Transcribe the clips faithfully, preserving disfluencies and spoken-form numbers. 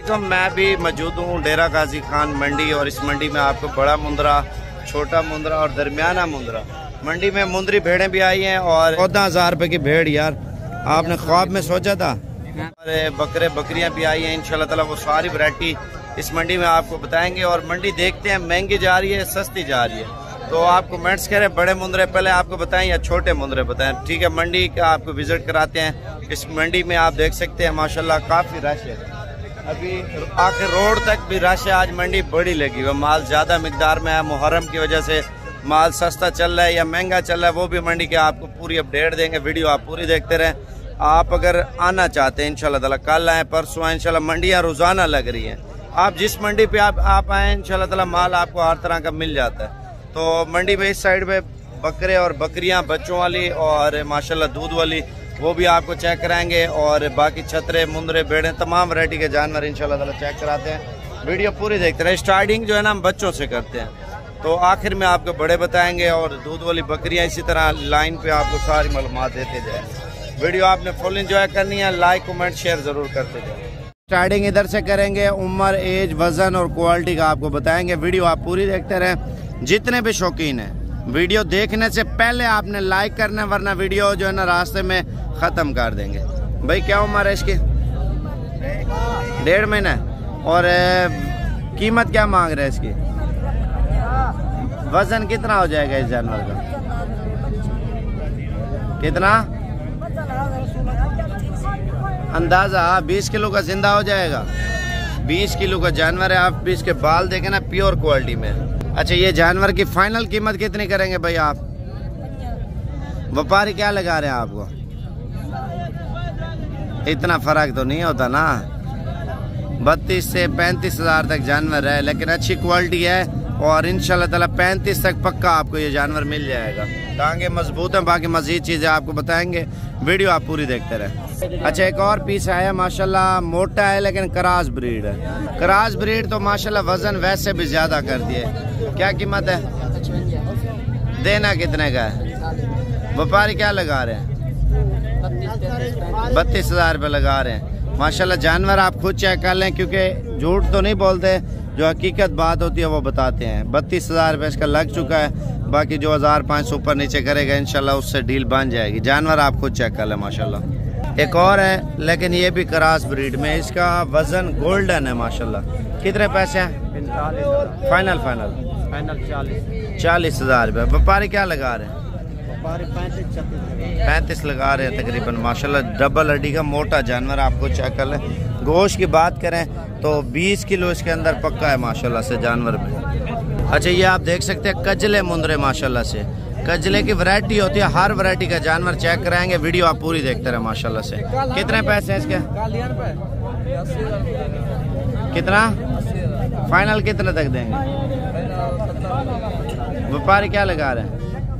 वालेकुम, मैं भी मौजूद हूँ डेरा गाजी खान मंडी और इस मंडी में आपको बड़ा मुंद्रा, छोटा मुंद्रा और दरमियाना मुंद्रा मंडी में मुंदरी भेड़ें भी आई हैं और चौदह हज़ार रुपये की भेड़ यार आपने ख्वाब में सोचा था। और बकरे बकरियाँ भी आई हैं इंशाल्लाह ताला, वो सारी वैरायटी इस मंडी में आपको बताएंगे। और मंडी देखते हैं महंगी जा रही है सस्ती जा रही है, तो आप कमेंट्स करें बड़े मुंदरे पहले आपको बताएं या छोटे मुंदरे बताएं, ठीक है। मंडी का आपको विजिट कराते हैं। इस मंडी में आप देख सकते हैं माशाल्लाह काफ़ी रश है, अभी आखिर रोड तक भी रश है। आज मंडी बड़ी लगी हुई, माल ज़्यादा मिकदार में है। मुहर्रम की वजह से माल सस्ता चल रहा है या महंगा चल रहा है, वो भी मंडी के आपको पूरी अपडेट देंगे। वीडियो आप पूरी देखते रहें। आप अगर आना चाहते हैं इंशाल्लाह ताला कल आएँ, परसों आएँ, इंशाल्लाह मंडियाँ रोज़ाना लग रही हैं। आप जिस मंडी पे आप आप आएँ इंशाल्लाह ताला माल आपको हर तरह का मिल जाता है। तो मंडी में इस साइड पे बकरे और बकरियां बच्चों वाली और माशाल्लाह दूध वाली वो भी आपको चेक कराएंगे। और बाकी छतरे मुंदरे बेड़े तमाम वैरायटी के जानवर इंशाल्लाह ताला चेक कराते हैं। वीडियो पूरी देखते रहे। स्टार्टिंग जो है ना हम बच्चों से करते हैं, तो आखिर में आपको बड़े बताएंगे और दूध वाली बकरियां इसी तरह लाइन पे आपको सारी मालूमात देते जाए। वीडियो आपने फुल इंजॉय करनी है, लाइक कमेंट शेयर जरूर करते जाए। स्टार्टिंग इधर से करेंगे, उम्र एज वजन और क्वालिटी का आपको बताएंगे। वीडियो आप पूरी देखते रहें। जितने भी शौकीन हैं वीडियो देखने से पहले आपने लाइक करना, वरना वीडियो जो है ना रास्ते में ख़त्म कर देंगे। भाई क्या उम्र है इसकी? डेढ़ महीना। और कीमत क्या मांग रहे हैं इसकी? वजन कितना हो जाएगा इस जानवर का? कितना अंदाजा? बीस किलो का जिंदा हो जाएगा। बीस किलो का जानवर है। आप भी इसके बाल देखें ना, प्योर क्वालिटी में। अच्छा, ये जानवर की फाइनल कीमत कितनी करेंगे भाई आप? व्यापारी क्या लगा रहे हैं आपको? इतना फर्क तो नहीं होता ना। बत्तीस से पैंतीस हजार तक जानवर है, लेकिन अच्छी क्वालिटी है और इंशाल्लाह ताला पैंतीस तक पक्का आपको ये जानवर मिल जाएगा। टांगे मजबूत हैं, बाकी मजीद चीजें आपको बताएंगे। वीडियो आप पूरी देखते रहे। अच्छा, एक और पीस आया माशाल्लाह, मोटा है लेकिन क्रास ब्रीड है। क्रास ब्रीड तो माशाल्लाह वजन वैसे भी ज्यादा कर दिए। क्या कीमत है? देना कितने का है? व्यापारी क्या लगा रहे हैं? बत्तीस हजार रुपये लगा रहे हैं। माशाल्लाह जानवर आप खुद चेक कर लें, क्योंकि झूठ तो नहीं बोलते, जो हकीकत बात होती है वो बताते हैं। बत्तीस हजार रुपये इसका लग चुका है। बाकी जो हजार पाँच सौ ऊपर नीचे करेगा इंशाल्लाह उससे डील बन जाएगी। जानवर आप खुद चेक कर लें माशाल्लाह। एक और है लेकिन ये भी क्रास ब्रीड में, इसका वजन गोल्डन है माशाल्लाह। कितने पैसे हैं? फाइनल फाइनल फाइनल चालीस चालीस हजार रुपये। व्यापारी क्या लगा रहे हैं? पैंतीस लगा रहे हैं तकरीबन। माशाल्लाह डबल हड्डी का मोटा जानवर, आपको चेक कर लें। गोश्त की बात करें तो बीस किलो इसके अंदर पक्का है माशाल्लाह से जानवर में। अच्छा, ये आप देख सकते हैं कजले मुंदरे माशाल्लाह से। कजले की वैरायटी होती है, हर वैरायटी का जानवर चेक कराएंगे। वीडियो आप पूरी देखते रहे माशाल्लाह से। कितने पैसे हैं इसके? कितना फाइनल कितने तक देंगे? व्यापारी क्या लगा रहे हैं?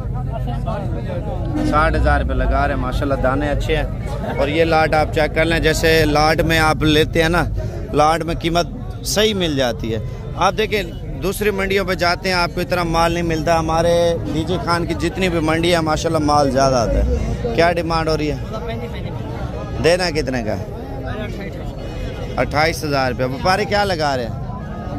साठ हजार रुपये लगा रहे हैं माशाल्लाह। दाने अच्छे हैं। और ये लाट आप चेक कर लें, जैसे लाट में आप लेते हैं ना, लाट में कीमत सही मिल जाती है। आप देखें दूसरी मंडियों पे जाते हैं आपको इतना माल नहीं मिलता। हमारे डीजे खान की जितनी भी मंडी है माशाल्लाह माल ज़्यादा आता है। क्या डिमांड हो रही है? देना कितने का? अट्ठाईस हजार रुपये। व्यापारी क्या लगा रहे हैं?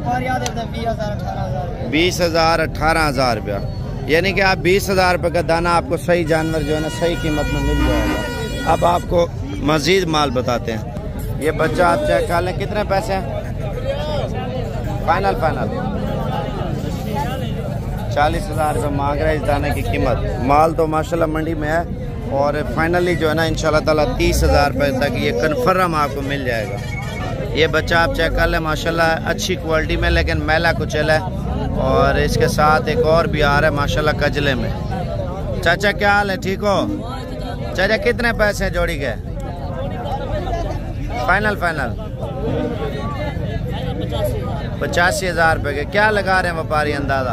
बीस हजार अठारह हजार रुपया। यानी कि आप बीस हजार रुपये का दाना आपको सही जानवर जो है ना सही कीमत में मिल जाएगा। अब आपको मजीद माल बताते हैं। ये बच्चा आप चेक कर लें, कितने पैसे हैं? फाइनल फाइनल चालीस हजार रुपये मांग रहे हैं इस दाने की कीमत। माल तो माशाल्लाह मंडी में है और फाइनली जो है ना इंशाल्लाह ताला तीस हजार रुपये तक ये कन्फर्म आपको मिल जाएगा। ये बच्चा आप चेक कर लें माशाल्लाह अच्छी क्वालिटी में, लेकिन मैला कुचल है। और इसके साथ एक और भी आ रहा है माशाल्लाह कजले में। चाचा क्या हाल है? ठीक हो चाचा? कितने पैसे हैं जोड़ी के? फाइनल फाइनल पचासी हजार रुपये के। क्या लगा रहे हैं व्यापारी अंदाजा?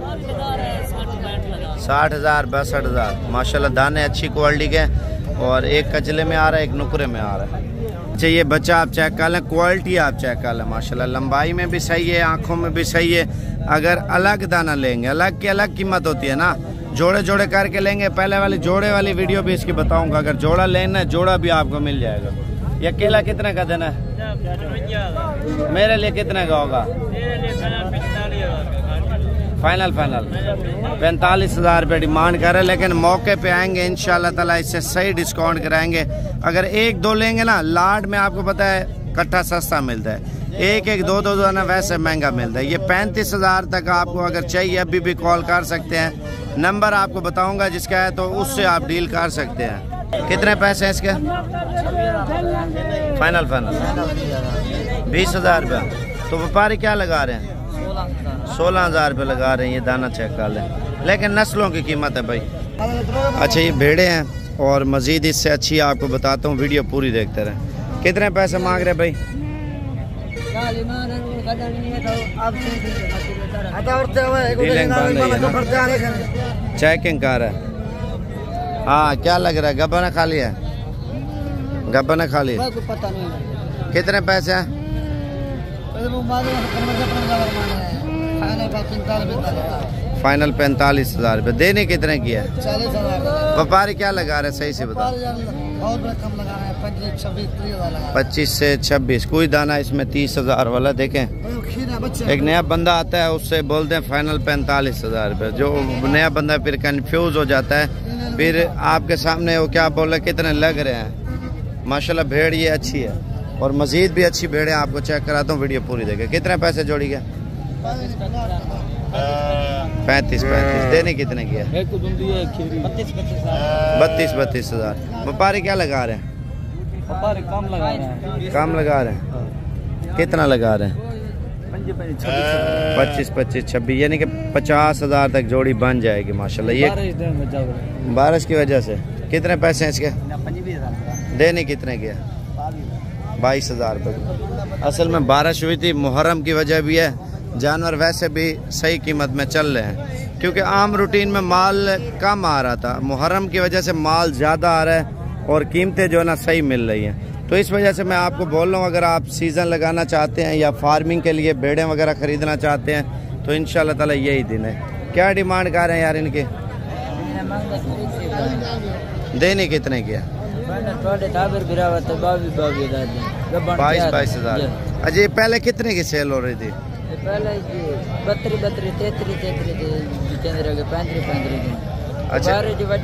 साठ हजार बासठ हजार। माशाल्लाह दाने अच्छी क्वालिटी के और एक कजले में आ रहा है, एक नुकरे में आ रहा है। अच्छा, ये बच्चा आप चेक कर लें, क्वालिटी आप चेक कर लें माशाल्लाह। लंबाई में भी सही है, आँखों में भी सही है। अगर अलग दाना लेंगे, अलग की अलग कीमत होती है ना, जोड़े जोड़े करके लेंगे। पहले वाली जोड़े वाली वीडियो भी इसकी बताऊंगा। अगर जोड़ा लेना है जोड़ा भी आपको मिल जाएगा। ये केला कितने का देना है? मेरे लिए कितने का होगा? फाइनल फाइनल पैंतालीस हजार रुपये डिमांड कर रहे हैं, लेकिन मौके पे आएंगे इंशाल्लाह ताला इससे सही डिस्काउंट कराएंगे। अगर एक दो लेंगे ना, लाड में आपको पता है कट्ठा सस्ता मिलता है, एक एक दो दो दाना वैसे महंगा मिलता है। ये पैंतीस हजार तक आपको अगर चाहिए अभी भी कॉल कर सकते हैं, नंबर आपको बताऊंगा जिसका है, तो उससे आप डील कर सकते हैं। कितने पैसे हैं इसके? फाइनल फाइनल बीस हजार रुपया। तो व्यापारी क्या लगा रहे हैं? सोलह हजार रुपये लगा रहे हैं। ये दाना चेक कर लें, लेकिन नस्लों की कीमत है भाई। अच्छा ये भेड़े हैं और मजीद इससे अच्छी आपको बताता हूँ, वीडियो पूरी देखते रहें। कितने पैसे मांग रहे भाई? चेकिंग कर रहा है। हाँ क्या लग रहा है? गब्बा ने खा लिया? गब्बा ने खा लिया? पता नहीं। कितने पैसे हैं? फाइनल पैंतालीस हजार रुपये। देने कितने की है? व्यापारी क्या लगा रहे? सही से बता। पच्चीस से छब्बीस। कोई दाना इसमें तीस हजार वाला देखें। एक नया बंदा आता है उससे बोलते हैं फाइनल पैंतालीस हजार रुपये। जो नया बंदा फिर कंफ्यूज हो जाता है, फिर आपके सामने वो क्या बोल रहे कितने लग रहे हैं। माशाल्लाह भेड़ ये अच्छी है और मजीद भी अच्छी भेड़ है, आपको चेक कराता हूँ, वीडियो पूरी देखें। कितने पैसे जोड़ी गए? पैंतीस पैंतीस। देने कितने की है? बत्तीस बत्तीस हजार। व्यापारी क्या लगा रहे हैं? कम लगा रहे हैं। कम लगा रहे हैं? कितना लगा रहे हैं? पच्चीस पच्चीस छब्बीस, यानी कि पचास हजार तक जोड़ी बन जाएगी माशाल्लाह। ये बारिश की वजह से। कितने पैसे हैं इसके? देने कितने के? बाईस हजार रुपये। असल में बारिश हुई थी, मुहर्रम की वजह भी है, जानवर वैसे भी सही कीमत में चल रहे हैं, क्योंकि आम रूटीन में माल कम आ रहा था, मुहर्रम की वजह से माल ज़्यादा आ रहा है और कीमतें जो है ना सही मिल रही हैं। तो इस वजह से मैं आपको बोल रहा हूँ, अगर आप सीज़न लगाना चाहते हैं या फार्मिंग के लिए भेड़ें वगैरह ख़रीदना चाहते हैं तो इंशाल्लाह ताला यही दिन है। क्या डिमांड कर रहे हैं यार इनके? देने कितने की है? बाईस बाईस हजार। अच्छा ये पहले कितने की सेल हो रही थी? बत्तीस बत्तीस तैतरीस तैतरीस पैंतीस। अच्छा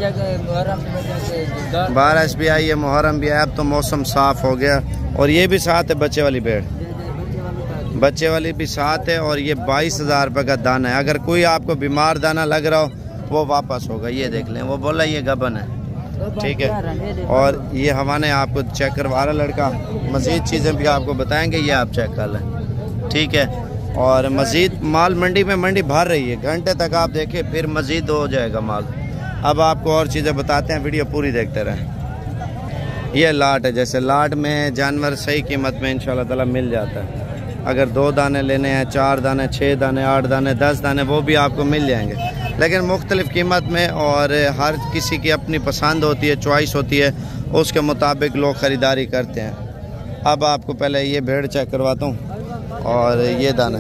बारिश भी आई है, मुहर्रम भी आया, अब तो मौसम साफ हो गया। और ये भी साथ है बच्चे वाली भेड़, बच्चे वाली भी साथ है। और ये बाईस हजार रुपये का दाना है। अगर कोई आपको बीमार दाना लग रहा हो वो वापस होगा। ये देख लें, वो बोला ये गबन है, ठीक है। और ये हवाने आपको चेक करवा रहा लड़का, मज़ीद चीज़ें भी आपको बताएंगे, ये आप चेक कर लें, ठीक है। और मज़ीद माल मंडी में मंडी भर रही है, घंटे तक आप देखें फिर मज़ीद हो जाएगा माल। अब आपको और चीज़ें बताते हैं, वीडियो पूरी देखते रहें। ये लाट है, जैसे लाट में जानवर सही कीमत में इंशाल्लाह ताला मिल जाता है। अगर दो दाने लेने हैं, चार दाने, छः दाने, आठ दाने, दस दाने, वो भी आपको मिल जाएंगे, लेकिन मुख्तलिफ़ कीमत में। और हर किसी की अपनी पसंद होती है, चॉइस होती है, उसके मुताबिक लोग ख़रीदारी करते हैं। अब आपको पहले ये भेड़ चेक करवाता हूँ। और ये दाना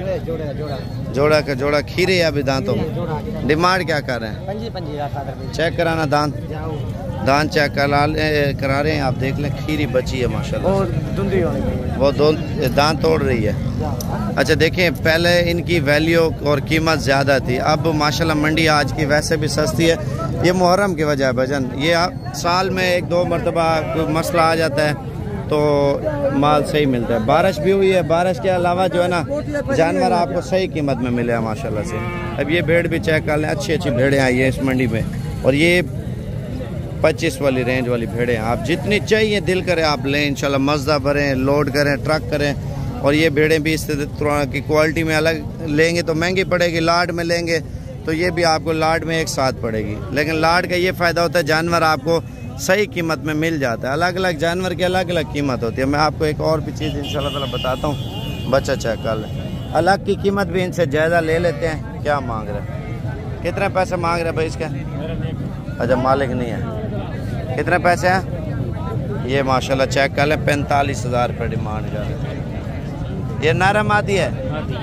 जोड़ा का जोड़ा खीरे या भी दांतों में। डिमांड क्या कर रहे हैं? चेक कराना दांत, दांत चेक करा करा रहे हैं, आप देख लें। खीरी बची है माशाल्लाह, वो दो दांत तोड़ रही है। अच्छा देखें, पहले इनकी वैल्यू और कीमत ज़्यादा थी, अब माशाल्लाह मंडी आज की वैसे भी सस्ती है। ये मुहर्रम की वजह है भजन, ये साल में एक दो मरतबा कोई मसला आ जाता है तो माल सही मिलता है। बारिश भी हुई है, बारिश के अलावा जो है ना जानवर आपको सही कीमत में मिले हैं माशाल्लाह से। अब ये भेड़ भी चेक कर लें, अच्छी अच्छी भेड़ें आई है इस मंडी में। और ये पच्चीस वाली रेंज वाली भेड़ें, आप जितनी चाहिए दिल करे आप लें इंशाल्लाह। मज़दा भरें, लोड करें, ट्रक करें। और ये भेड़ें भी इस तरह की क्वालिटी में अलग लेंगे तो महंगी पड़ेगी, लाड में लेंगे तो ये भी आपको लाड में एक साथ पड़ेगी। लेकिन लाड का ये फ़ायदा होता है जानवर आपको सही कीमत में मिल जाता है। अलग अलग जानवर की अलग अलग कीमत होती है। मैं आपको एक और भी चीज़ इंशाल्लाह ताला बताता हूँ, बच्चा चेक कर लें। अलग की कीमत भी इनसे ज़्यादा ले लेते हैं। क्या मांग रहे हैं? कितने पैसे मांग रहे हैं भाई इसके? अच्छा मालिक नहीं है। कितने पैसे हैं? ये माशाल्लाह चेक कर लें, पैंतालीस हज़ार रुपये डिमांड कर रहे हैं। ये नर मादी है,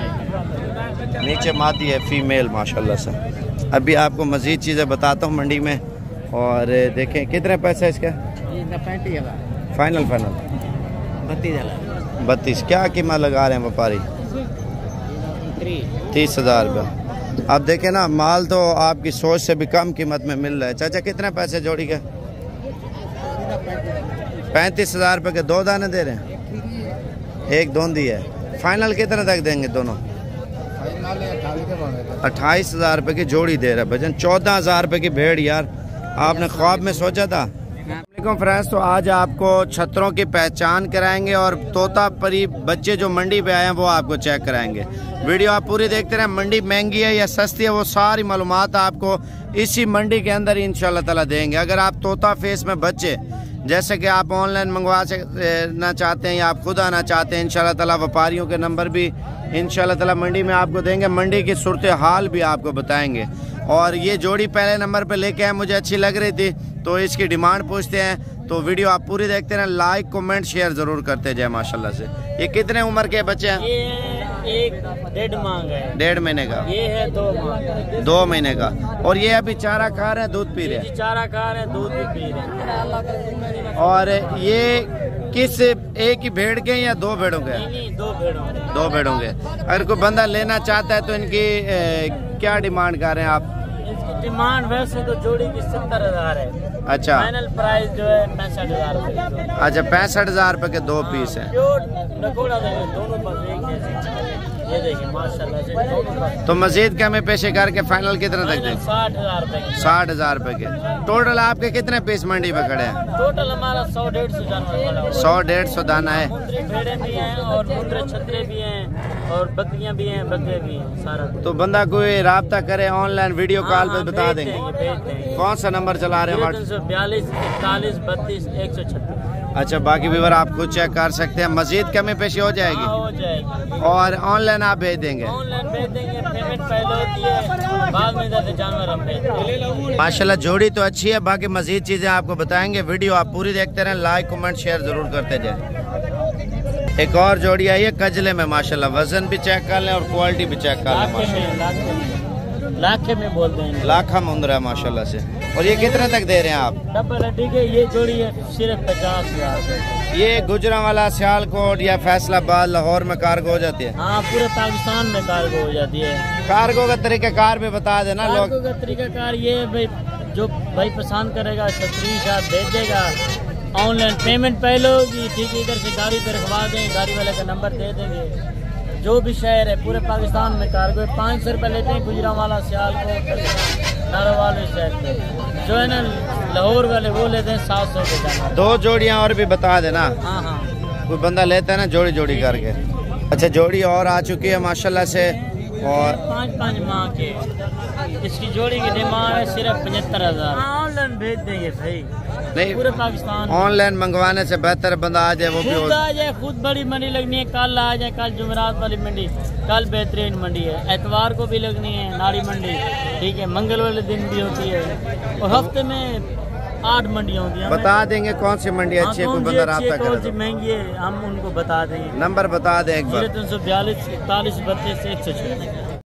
नीचे मादी है, फीमेल माशाल्लाह से। अभी आपको मज़ीद चीज़ें बताता हूँ मंडी में। और देखें कितने पैसे इसके? फाइनल फाइनल बत्तीस हजार बत्तीस। क्या कीमत लगा रहे हैं व्यापारी? तीस हजार रुपया। अब देखें ना, माल तो आपकी सोच से भी कम कीमत में मिल रहा है। चाचा कितने पैसे जोड़ी के? पैंतीस हजार रुपये के दो दाने दे रहे हैं, एक दोंदी है। फाइनल कितने तक देंगे दोनों? अट्ठाईस हजार रुपये की जोड़ी दे रहा है भजन। चौदह हजार रुपये की भेड़ यार, आपने ख्वाब में सोचा था? फ्रेंड्स, तो आज आपको छतरों की पहचान कराएंगे और तोता परी बच्चे जो मंडी पे आए हैं वो आपको चेक कराएंगे। वीडियो आप पूरी देखते रहें। मंडी महंगी है या सस्ती है वो सारी मालूमात आपको इसी मंडी के अंदर इंशाल्लाह ताला देंगे। अगर आप तोता फेस में बच्चे जैसे कि आप ऑनलाइन मंगवा ना चाहते हैं या आप खुद आना चाहते हैं, इंशाल्लाह ताला व्यापारियों के नंबर भी इंशाल्लाह ताला मंडी में आपको देंगे। मंडी की सूरत हाल भी आपको बताएंगे। और ये जोड़ी पहले नंबर पे लेके आए, मुझे अच्छी लग रही थी तो इसकी डिमांड पूछते हैं। तो वीडियो आप पूरी देखते रहें, लाइक कमेंट शेयर जरूर करते जाए माशाल्लाह से। ये कितने उम्र के बच्चे हैं? ये एक डेढ़ मांग है। डेढ़ महीने का। ये है दो मांग। दो महीने का। और ये अभी चारा खा रहे हैं, दूध पी रहे हैं? चारा खा रहे हैं, दूध भी पी रहे हैं। और ये किस एक ही भेड़ के या दो भेड़ों के? नहीं, दो भेड़ों के। दो भेड़ों के। अगर कोई बंदा लेना चाहता है तो इनकी ए, क्या डिमांड कर रहे हैं आप? डिमांड वैसे तो जोड़ी की सत्तर हजार है। अच्छा, फाइनल प्राइस जो है पैंसठ हजार। अच्छा, पैंसठ हजार रुपए के दो पीस हैं। दोनों पर ये देखिए माशाल्लाह से दोनों। तो मजीद कमी पेशे करके फाइनल कितने तक देंगे? साठ हजार रुपए। साठ हजार रुपए के। टोटल आपके कितने पीस मंडी पे खड़े हैं? टोटल हमारा सौ डेढ़ सौ जानवर। सौ डेढ़ सौ दाना है। भेड़े भी हैं और मुंद्रे छतरे भी हैं और बकरियां भी हैं, बकरे भी हैं, सारा। तो बंदा कोई राब्ता करे ऑनलाइन वीडियो कॉल पे बता देंगे। कौन सा नंबर चला रहे हैं? तीन सौ बयालीस इकतालीस बत्तीस एक सौ छत्तीस। अच्छा, बाकी व्यूअर आप खुद चेक कर सकते हैं। मजीद कमी पेशी हो जाएगी? हो जाएगी। और ऑनलाइन आप भेज देंगे? ऑनलाइन भेज देंगे, पेमेंट पहले होती है, बाद में जाते जानवर हम भेज देंगे। माशाल्लाह जोड़ी तो अच्छी है, बाकी मजीद चीजें आपको बताएंगे। वीडियो आप पूरी देखते रहें, लाइक कमेंट शेयर जरूर करते जाए। एक और जोड़ी आई है कजले में माशाल्लाह, वजन भी चेक कर लें और क्वालिटी भी चेक कर लें माशाल्लाह। लाखे में बोलते हैं, लाखा मुंद्रा है माशाल्लाह से। और ये कितने तक दे रहे हैं आप? डबल हड्डी के ये जोड़ी है सिर्फ पचास हजार। ये गुजरांवाला, सियालकोट या फैसलाबाद, लाहौर में कार्गो हो जाती है? हाँ, पूरे पाकिस्तान में कार्गो हो जाती है। कार्गो का तरीका कार भी बता देना लोग। कार्गो का तरीका कार ये भाई, जो भाई पसंद करेगा स्क्रीनशॉट भेज देगा, ऑनलाइन पेमेंट पहले होगी, ठीक है, इधर से गाड़ी पे रखवा दें, गाड़ी वाले का नंबर दे देंगे। जो भी शहर है पूरे पाकिस्तान में कार्गो पाँच सौ रुपये लेते हैं। गुजरांवाला, सियालकोट, नारोवाल शहर पे जो है ना, लाहौर वाले वो लेते हैं सात सौ रुपये। दो जोड़ियाँ और भी बता देना। हाँ हाँ, कोई बंदा लेता है ना जोड़ी जोड़ी करके। अच्छा, जोड़ी और आ चुकी है माशाल्लाह से। और पाँच पाँच माह के इसकी जोड़ी की डिमांड है सिर्फ पचहत्तर हजार। ऑनलाइन भेज देंगे भाई, नहीं पूरे पाकिस्तान। ऑनलाइन मंगवाने से बेहतर बंदा आ जाए, वो भी खुद आ जाए, खुद बड़ी मंडी लगनी है, कल आ जाए, कल जुमेरात वाली मंडी, कल बेहतरीन मंडी है, एतवार को भी लगनी है नारी मंडी, ठीक है, मंगल वाले दिन भी होती है, और हफ्ते में आठ मंडियाँ होती हैं। बता देंगे कौन सी मंडी अच्छी है, कोई बंदा राब्ता करे। कौन सी महंगी है हम उनको बता देंगे। नंबर बता दें एक बार। तीन सौ बयालीस इकतालीस बत्तीस एक सौ छः।